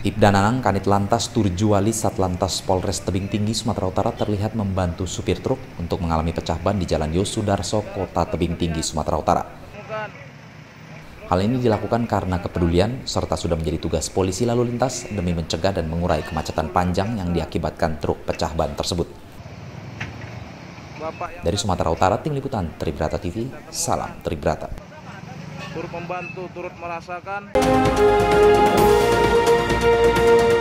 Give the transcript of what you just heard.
Ibda Nanang, Kanit Lantas Turjuali Satlantas Polres Tebing Tinggi, Sumatera Utara terlihat membantu supir truk untuk mengalami pecah ban di Jalan Yosudarso, Kota Tebing Tinggi, Sumatera Utara. Hal ini dilakukan karena kepedulian serta sudah menjadi tugas polisi lalu lintas demi mencegah dan mengurai kemacetan panjang yang diakibatkan truk pecah ban tersebut. Dari Sumatera Utara, Tim Liputan Tribrata TV, salam Tribrata. Turut membantu, turut merasakan.